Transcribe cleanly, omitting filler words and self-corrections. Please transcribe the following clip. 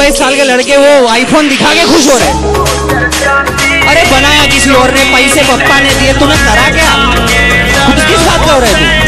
22 साल के लड़के वो आईफोन दिखा के खुश हो रहे। अरे बनाया किसी और ने, पैसे पप्पा ने दिए, तुम्हें करा क्या? किस बात कर रहे थे?